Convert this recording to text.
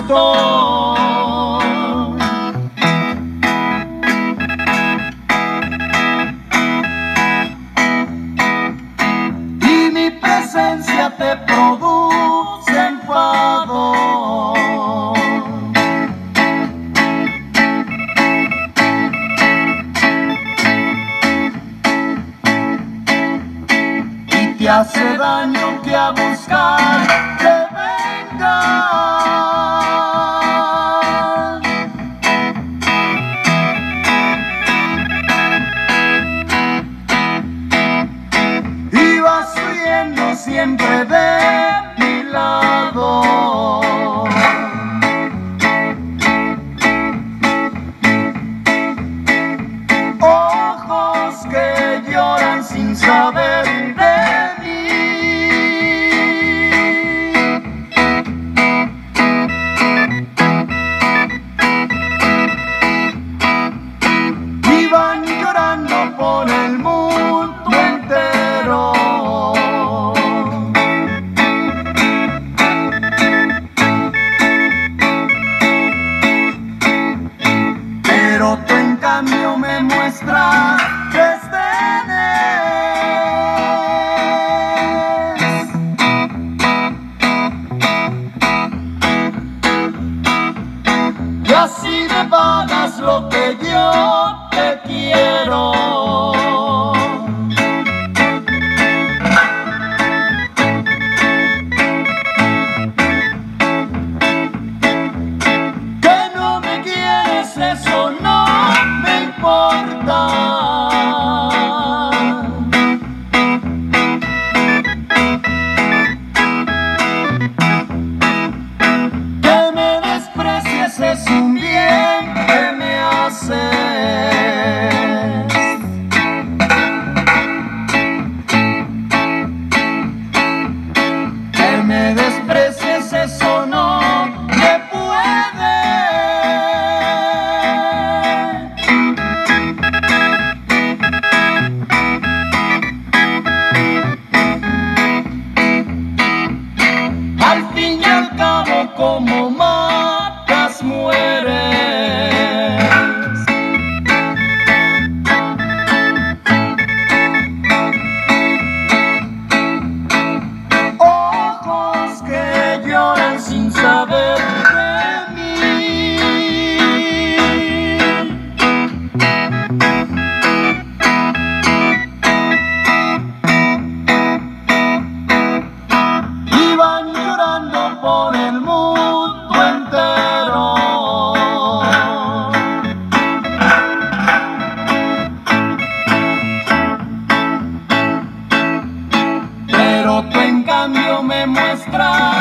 estoy. Y mi presencia te produce enfado. Te hace daño que a buscar te vengan. Y vas huyendo siempre de mi lado. Ojos que lloran sin saber de por el mundo entero. Pero tú en cambio me muestras desdenes. Y así me pagas lo que yo te quiero. Que no me quieres, eso no me importa. Que me desprecies es un bien que me hace. Que me desprecies, eso no me puede. Al fin y al cabo, como matas, mueres. Ojos que lloran sin saber de mí. Y van llorando por el mundo entero. Pero tú en cambio me muestras